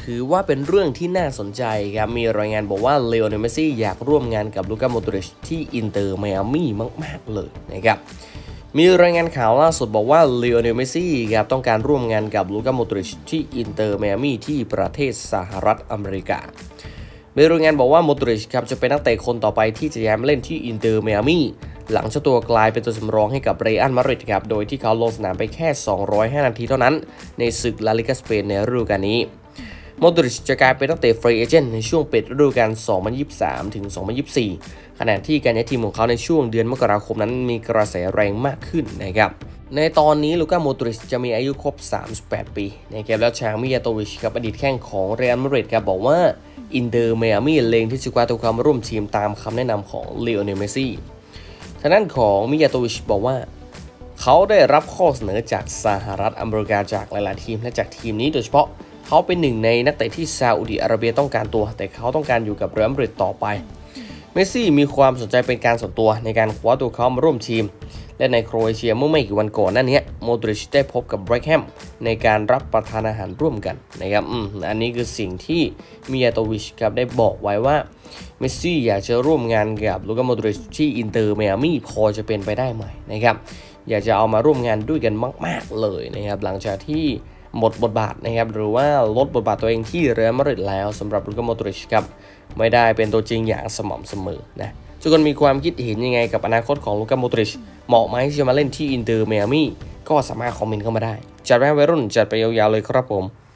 ถือว่าเป็นเรื่องที่น่าสนใจครับมีรายงานบอกว่าเลโอเนล เมสซี่อยากร่วมงานกับลูก้า โมดริชที่อินเตอร์ไมอามี่มากๆเลยนะครับมีรายงานข่าวล่าสุดบอกว่าเลโอเนล เมสซี่ครับต้องการร่วมงานกับลูก้า โมดริชที่อินเตอร์ไมอามี่ที่ประเทศสหรัฐอเมริกามีรายงานบอกว่าโมดริชครับจะเป็นนักเตะคนต่อไปที่จะย้ายมาเล่นที่อินเตอร์ไมอามี่หลังเจ้าตัวกลายเป็นตัวสำรองให้กับเรอัล มาดริดครับโดยที่เขาลงสนามไปแค่205นาทีเท่านั้นในศึกลาลิกาสเปนในฤดูกาลนี้โมดริชจะกลายเป็นนักเตะฟรีเอเจนต์ในช่วงปิดฤดูกาล 2023 ถึง 2024 ขณะที่การย้ายทีมของเขาในช่วงเดือนมกราคมนั้นมีกระแสแรงมากขึ้นนะครับในตอนนี้ลูก้า โมดริชจะมีอายุครบ38 ปีนะครับแล้วชางมิยาโตวิชครับอดีตแข้งของเรอัล มาดริดครับบอกว่าอินเตอร์ไมอามี่เล็งที่จะคว้าตัวเขามาร่วมทีมตามคำแนะนำของเลโอเนล เมสซี่ทางด้านของมิยาโตวิชบอกว่าเขาได้รับข้อเสนอจากสหรัฐอเมริกาจากหลายๆทีมและจากทีมนี้โดยเฉพาะเขาเป็นหนึ่งในนักเตะที่ซาอุดิอาระเบียต้องการตัวแต่เขาต้องการอยู่กับเรอัล มาดริดต่อไปเมสซี่มีความสนใจเป็นการส่วนตัวในการคว้าตัวเขามาร่วมทีมและในโครเอเชียเมื่อไม่กี่วันก่อนนั่นนี้โมดริชได้พบกับเบรคแฮมในการรับประทานอาหารร่วมกันนะครับอันนี้คือสิ่งที่มิยาโตวิชครับได้บอกไว้ว่าเมสซี่อยากจะร่วมงานกับลูก้า โมดริชที่อินเตอร์ไมอามี่พอจะเป็นไปได้ไหมนะครับอยากจะเอามาร่วมงานด้วยกันมากๆเลยนะครับหลังจากที่หมดบทบาทนะครับหรือว่าลดบทบาทตัวเองที่เรอัล มาดริดแล้วสำหรับลูก้า โมดริชครับไม่ได้เป็นตัวจริงอย่างสม่ำเสมอนะทุกคนมีความคิดเห็นยังไงกับอนาคตของลูก้า โมดริชเหมาะไหมที่จะมาเล่นที่อินเตอร์ไมอามี่ก็สามารถคอมเมนต์เข้ามาได้จัดไปวัยรุ่นจัดไปยาวๆเลยครับผม